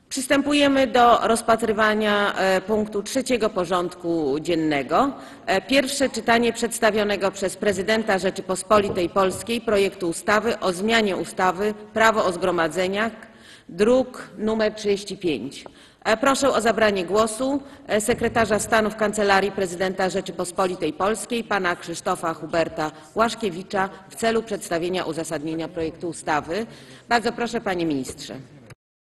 Przystępujemy do rozpatrywania punktu 3. porządku dziennego. Pierwsze czytanie przedstawionego przez Prezydenta Rzeczypospolitej Polskiej projektu ustawy o zmianie ustawy Prawo o zgromadzeniach, druk nr 35. Proszę o zabranie głosu sekretarza stanu w Kancelarii Prezydenta Rzeczypospolitej Polskiej pana Krzysztofa Huberta Łaszkiewicza w celu przedstawienia uzasadnienia projektu ustawy. Bardzo proszę, panie ministrze.